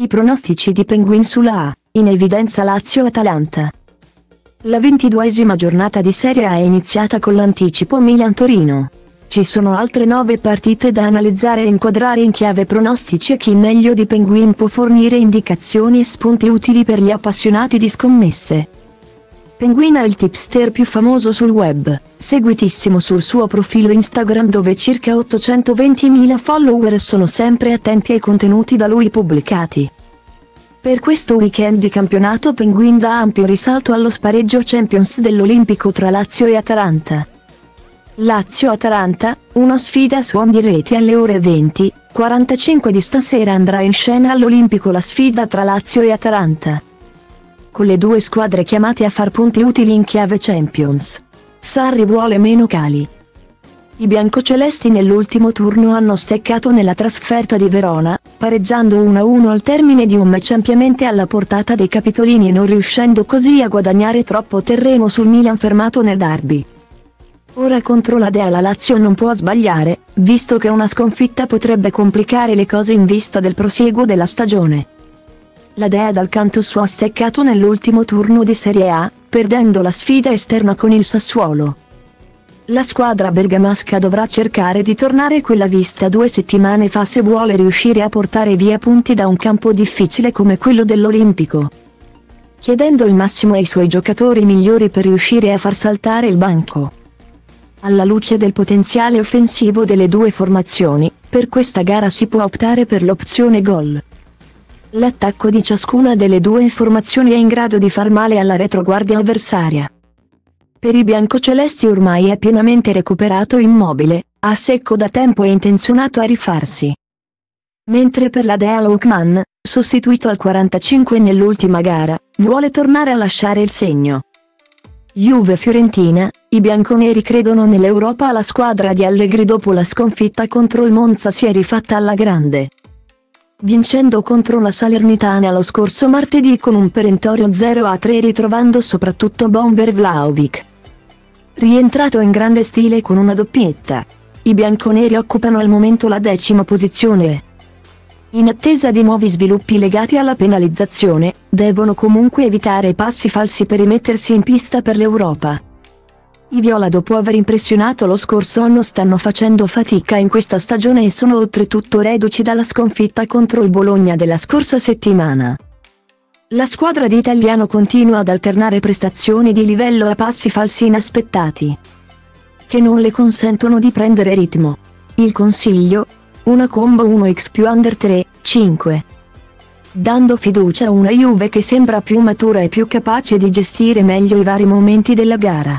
I pronostici di Penguin sulla A, in evidenza Lazio-Atalanta. La 22esima giornata di Serie A è iniziata con l'anticipo Milan-Torino. Ci sono altre 9 partite da analizzare e inquadrare in chiave pronostici e chi meglio di Penguin può fornire indicazioni e spunti utili per gli appassionati di scommesse. Penguin è il tipster più famoso sul web, seguitissimo sul suo profilo Instagram dove circa 820.000 follower sono sempre attenti ai contenuti da lui pubblicati. Per questo weekend di campionato Penguin dà ampio risalto allo spareggio Champions dell'Olimpico tra Lazio e Atalanta. Lazio-Atalanta, una sfida a suon di reti alle ore 20:45 di stasera andrà in scena all'Olimpico la sfida tra Lazio e Atalanta, con le due squadre chiamate a far punti utili in chiave Champions. Sarri vuole meno cali. I biancocelesti nell'ultimo turno hanno steccato nella trasferta di Verona, pareggiando 1-1 al termine di un match ampiamente alla portata dei capitolini e non riuscendo così a guadagnare troppo terreno sul Milan fermato nel derby. Ora contro la Dea la Lazio non può sbagliare, visto che una sconfitta potrebbe complicare le cose in vista del prosieguo della stagione. La Dea dal canto suo ha steccato nell'ultimo turno di Serie A, perdendo la sfida esterna con il Sassuolo. La squadra bergamasca dovrà cercare di tornare quella vista 2 settimane fa se vuole riuscire a portare via punti da un campo difficile come quello dell'Olimpico, chiedendo il massimo ai suoi giocatori migliori per riuscire a far saltare il banco. Alla luce del potenziale offensivo delle due formazioni, per questa gara si può optare per l'opzione gol. L'attacco di ciascuna delle due formazioni è in grado di far male alla retroguardia avversaria. Per i biancocelesti ormai è pienamente recuperato Immobile, a secco da tempo e intenzionato a rifarsi. Mentre per la Dea Lookman, sostituito al 45 nell'ultima gara, vuole tornare a lasciare il segno. Juve-Fiorentina, i bianconeri credono nell'Europa. La squadra di Allegri dopo la sconfitta contro il Monza si è rifatta alla grande, vincendo contro la Salernitana lo scorso martedì con un perentorio 0-3 ritrovando soprattutto Bomber Vlahovic, rientrato in grande stile con una doppietta. I bianconeri occupano al momento la 10ª posizione. In attesa di nuovi sviluppi legati alla penalizzazione, devono comunque evitare passi falsi per rimettersi in pista per l'Europa. I viola dopo aver impressionato lo scorso anno stanno facendo fatica in questa stagione e sono oltretutto reduci dalla sconfitta contro il Bologna della scorsa settimana. La squadra di Italiano continua ad alternare prestazioni di livello a passi falsi inaspettati, che non le consentono di prendere ritmo. Il consiglio? Una combo 1x più under 3,5. Dando fiducia a una Juve che sembra più matura e più capace di gestire meglio i vari momenti della gara.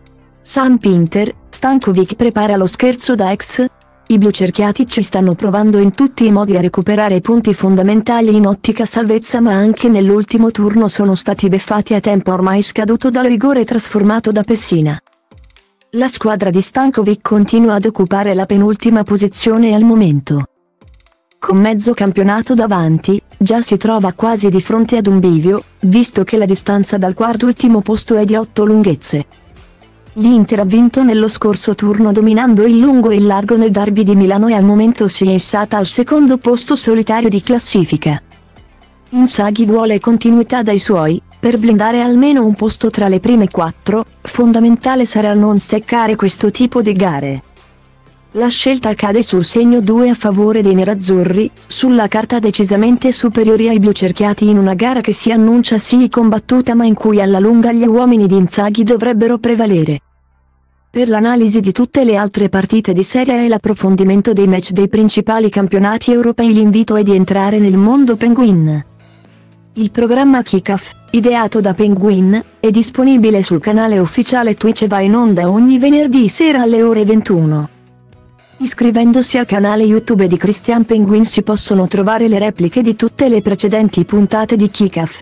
Sam Pinter, Stankovic prepara lo scherzo da ex? I blucerchiati ci stanno provando in tutti i modi a recuperare punti fondamentali in ottica salvezza, ma anche nell'ultimo turno sono stati beffati a tempo ormai scaduto dal rigore trasformato da Pessina. La squadra di Stankovic continua ad occupare la penultima posizione al momento. Con mezzo campionato davanti, già si trova quasi di fronte ad un bivio, visto che la distanza dal quarto ultimo posto è di 8 lunghezze. L'Inter ha vinto nello scorso turno dominando il lungo e il largo nel derby di Milano e al momento si è issata al secondo posto solitario di classifica. Inzaghi vuole continuità dai suoi, per blindare almeno un posto tra le prime 4, fondamentale sarà non steccare questo tipo di gare. La scelta cade sul segno 2 a favore dei nerazzurri, sulla carta decisamente superiori ai blucerchiati in una gara che si annuncia sì combattuta ma in cui alla lunga gli uomini di Inzaghi dovrebbero prevalere. Per l'analisi di tutte le altre partite di Serie A e l'approfondimento dei match dei principali campionati europei l'invito è di entrare nel mondo Penguin. Il programma Kickoff, ideato da Penguin, è disponibile sul canale ufficiale Twitch e va in onda ogni venerdì sera alle ore 21. Iscrivendosi al canale YouTube di Christian Penguin si possono trovare le repliche di tutte le precedenti puntate di Kickoff.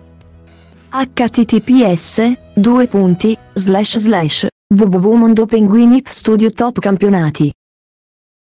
https://www.mondopenguin Studio Top Campionati